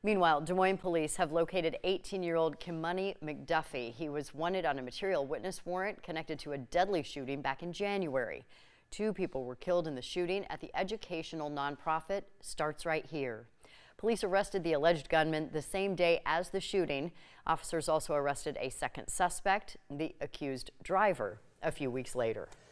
Meanwhile, Des Moines police have located 18-year-old Kimani McDuffie. He was wanted on a material witness warrant connected to a deadly shooting back in January. 2 people were killed in the shooting at the educational nonprofit Starts Right Here. Police arrested the alleged gunman the same day as the shooting. Officers also arrested a second suspect, the accused driver, a few weeks later.